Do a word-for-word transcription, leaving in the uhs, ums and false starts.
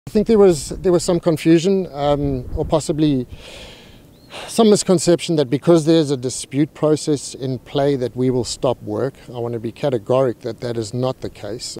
I think there was there was some confusion um, or possibly some misconception that because there's a dispute process in play that we will stop work. I want to be categoric that that is not the case.